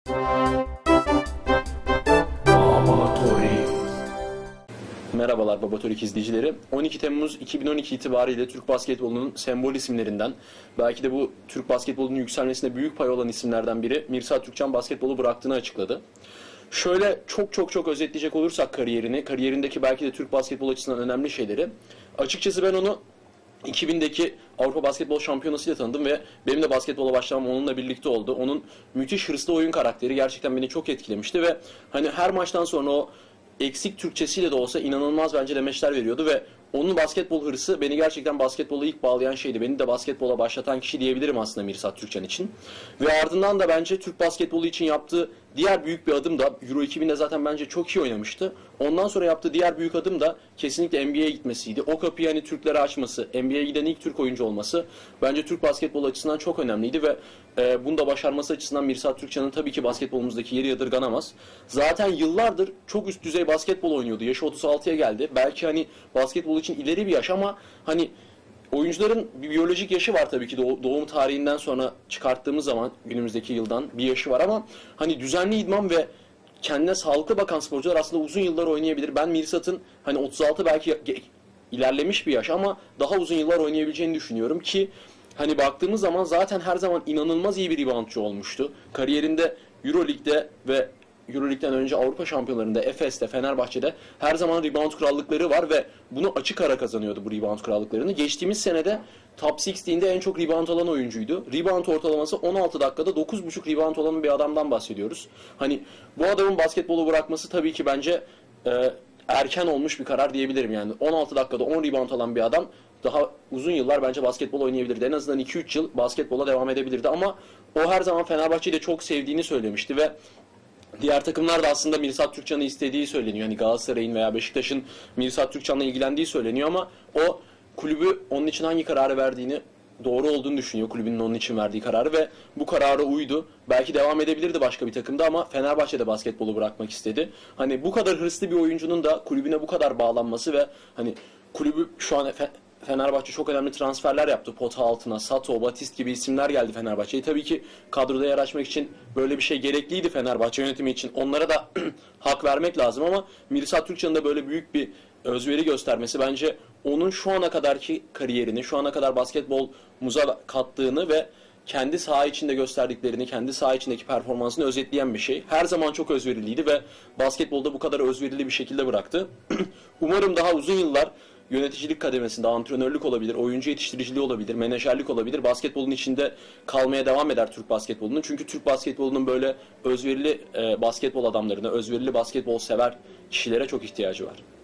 Merhabalar Babatorik izleyicileri. 12 Temmuz 2012 itibariyle Türk basketbolunun sembol isimlerinden, belki de bu Türk basketbolunun yükselmesine büyük pay olan isimlerden biri Mirsad Türkçen basketbolu bıraktığını açıkladı. Şöyle çok özetleyecek olursak kariyerindeki belki de Türk basketbol açısından önemli şeyleri. Açıkçası ben onu 2000'deki Avrupa Basketbol Şampiyonası'yla tanıdım ve benim de basketbola başlamam onunla birlikte oldu. Onun müthiş hırslı oyun karakteri gerçekten beni çok etkilemişti ve hani her maçtan sonra o eksik Türkçesiyle de olsa inanılmaz bence demeçler veriyordu ve onun basketbol hırsı beni gerçekten basketbola ilk bağlayan şeydi. Beni de basketbola başlatan kişi diyebilirim aslında Mirsad Türkçen için. Ve ardından da bence Türk basketbolu için yaptığı diğer büyük bir adım da Euro 2000'de zaten bence çok iyi oynamıştı. Ondan sonra yaptığı diğer büyük adım da kesinlikle NBA'ye gitmesiydi. O kapıyı hani Türklere açması, NBA'ye giden ilk Türk oyuncu olması bence Türk basketbolu açısından çok önemliydi ve bunu da başarması açısından Mirsad Türkçen'in tabii ki basketbolumuzdaki yeri yadırganamaz. Zaten yıllardır çok üst düzey basketbol oynuyordu. Yaşı 36'ya geldi. Belki hani basketbol için ileri bir yaş ama hani oyuncuların bir biyolojik yaşı var tabii ki doğum tarihinden sonra çıkarttığımız zaman günümüzdeki yıldan bir yaşı var ama hani düzenli idman ve kendine sağlıklı bakan sporcular aslında uzun yıllar oynayabilir. Ben Mirsat'ın hani 36 belki ilerlemiş bir yaş ama daha uzun yıllar oynayabileceğini düşünüyorum ki hani baktığımız zaman zaten her zaman inanılmaz iyi bir reboundçı olmuştu. Kariyerinde Euroleague'de ve Euroleague'den önce Avrupa Şampiyonlarında, Efes'te, Fenerbahçe'de her zaman rebound krallıkları var ve bunu açık ara kazanıyordu bu rebound krallıklarını. Geçtiğimiz senede Top 16'de en çok rebound alan oyuncuydu. Rebound ortalaması 16 dakikada 9,5 rebound olan bir adamdan bahsediyoruz. Hani bu adamın basketbolu bırakması tabii ki bence erken olmuş bir karar diyebilirim. Yani 16 dakikada 10 rebound alan bir adam daha uzun yıllar bence basketbol oynayabilirdi. En azından 2-3 yıl basketbola devam edebilirdi ama o her zaman Fenerbahçe'yi de çok sevdiğini söylemişti ve diğer takımlar da aslında Mirsad Türkçen'i istediği söyleniyor. Hani Galatasaray'ın veya Beşiktaş'ın Mirsad Türkçen'le ilgilendiği söyleniyor ama o kulübü onun için hangi kararı verdiğini doğru olduğunu düşünüyor. Kulübünün onun için verdiği kararı ve bu karara uydu. Belki devam edebilirdi başka bir takımda ama Fenerbahçe'de basketbolu bırakmak istedi. Hani bu kadar hırslı bir oyuncunun da kulübüne bu kadar bağlanması ve hani kulübü şu an Fenerbahçe çok önemli transferler yaptı. Pota altına, Sato, Batist gibi isimler geldi Fenerbahçe'ye. Tabii ki kadroda yer açmak için böyle bir şey gerekliydi Fenerbahçe yönetimi için. Onlara da hak vermek lazım ama Mirsad Türkçen'in de böyle büyük bir özveri göstermesi bence onun şu ana kadarki kariyerini, şu ana kadar basketbolumuza kattığını ve kendi saha içinde gösterdiklerini, kendi saha içindeki performansını özetleyen bir şey. Her zaman çok özveriliydi ve basketbolda bu kadar özverili bir şekilde bıraktı. Umarım daha uzun yıllar yöneticilik kademesinde antrenörlük olabilir, oyuncu yetiştiriciliği olabilir, menajerlik olabilir. Basketbolun içinde kalmaya devam eder Türk basketbolunun. Çünkü Türk basketbolunun böyle özverili basketbol adamlarına, özverili basketbol sever kişilere çok ihtiyacı var.